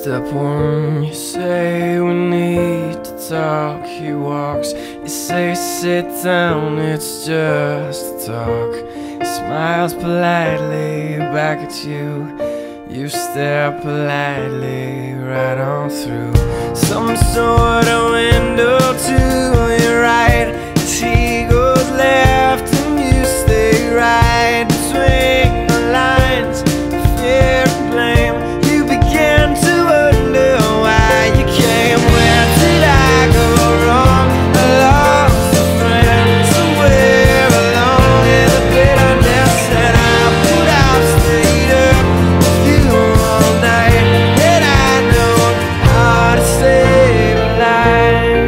Step one, you say we need to talk. He walks, you say sit down, it's just talk. He smiles politely back at you. You stare politely right on through some sort of window to your right. As he goes left and you stay right between the lines of fear and blame. You begin to wonder why you came. Where did I go wrong? I lost a friend somewhere along in the bitterness, and I would have stayed up with you all night. And I know how to save a life.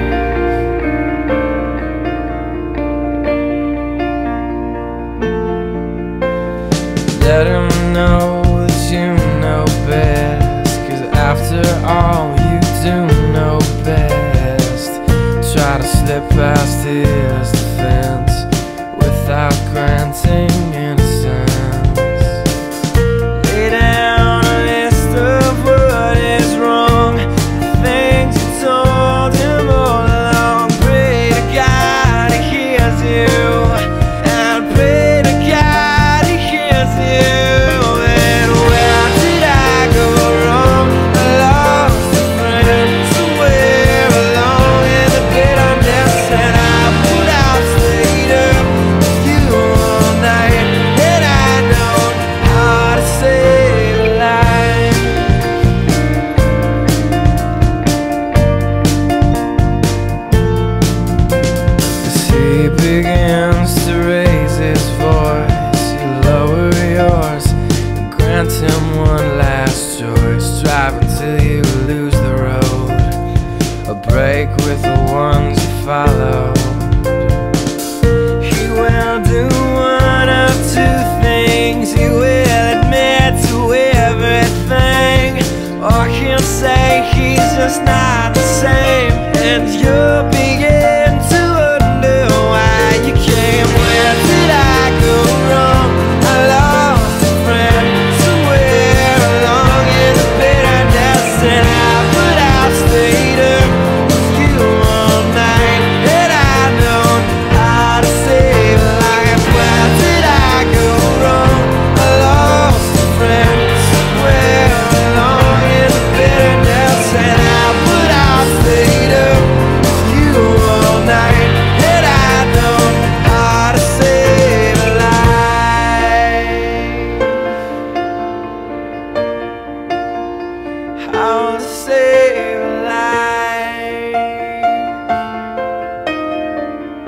Let him know that you know best, 'cause after all you do know best. Try to slip past his defense without granting innocence. Lay down a list of what is wrong, the things you told him all along. Pray to God he hears you, and pray to God he hears you. And where did I go wrong? I lost a friend somewhere along in the bitterness, and I would have stayed up with you all night. And I know how to save a life. As he begins to raise his voice, you lower yours and grant him one last choice. Drive until you lose the road, a break with the ones you follow. He will do one of two things. He will admit to everything, or he'll say he's just not the same. And you'll begin to wonder why you came. Where did I go wrong? I lost a friend somewhere along in the bitterness, and I would have stayed up with you all night. And I know how to save a life. Where did I go wrong? I lost a friend somewhere along in the bitterness, and I would have stayed up with you all night. And I know how to save a life. How to save a life.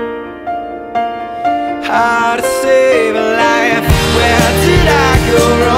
How to save a life. Where did I go wrong?